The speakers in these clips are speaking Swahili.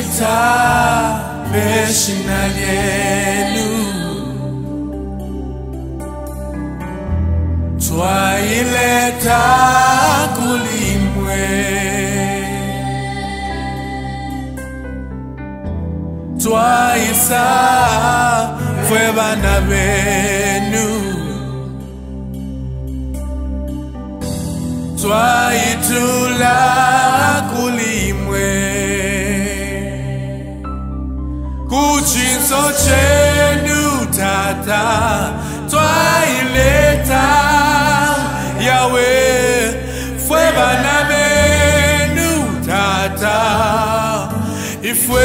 beshinalienu twaileta kulimwe twaisa fwe bana benu twaitula kulimwe kuchinso chenu tata twaileta Yahweh fwe bana benu tata ifwe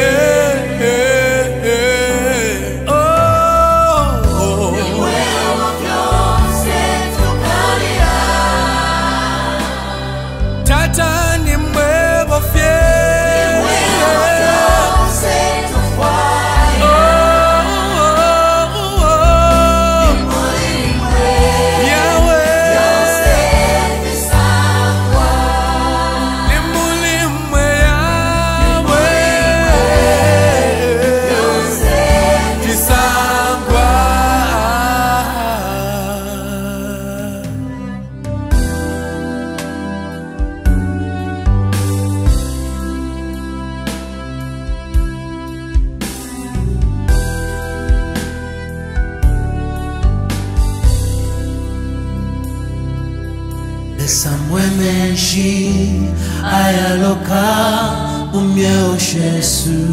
Tata Nimwebo Samwemenshi ayaloka umyeo Yesu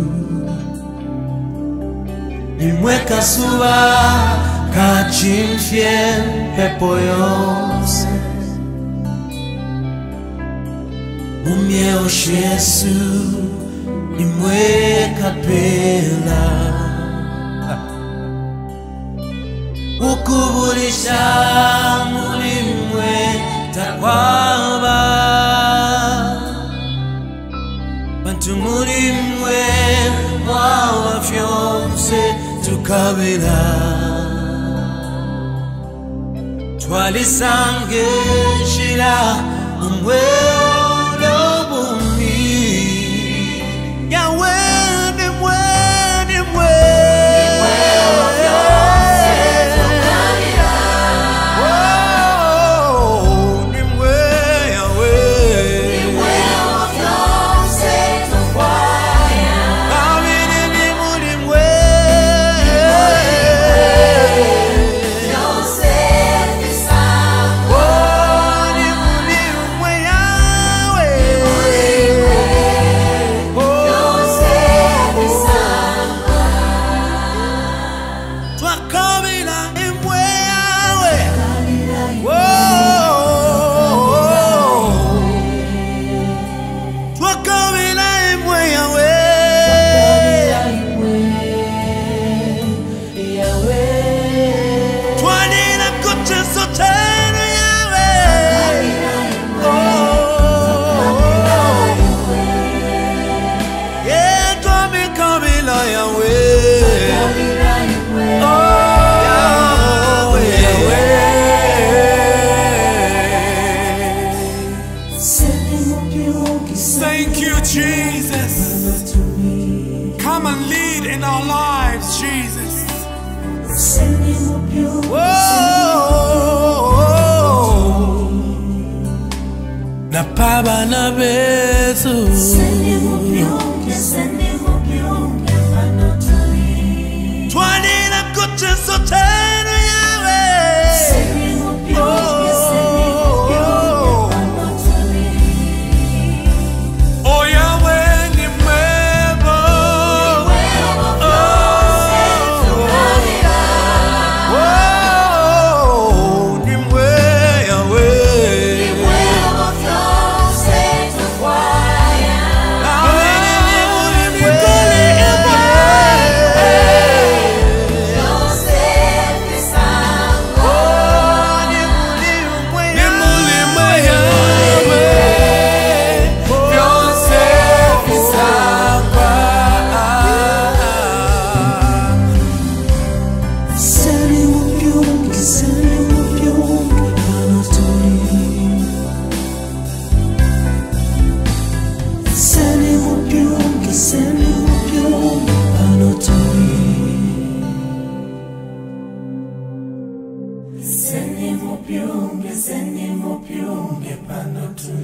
Nimweka suba kachimfie pepo yonse umyeo Yesu Nimweka pela ukubulisha mulimwe takwaba bantu mulimwe wawa Fyonse tukabira twalisange shira umwe olobumi Yahweh Thank you, Jesus. Come and lead in our lives, Jesus. Whoa. Na paba na bezu. Twani na kuche soteno Seni mupyunge pano tuli.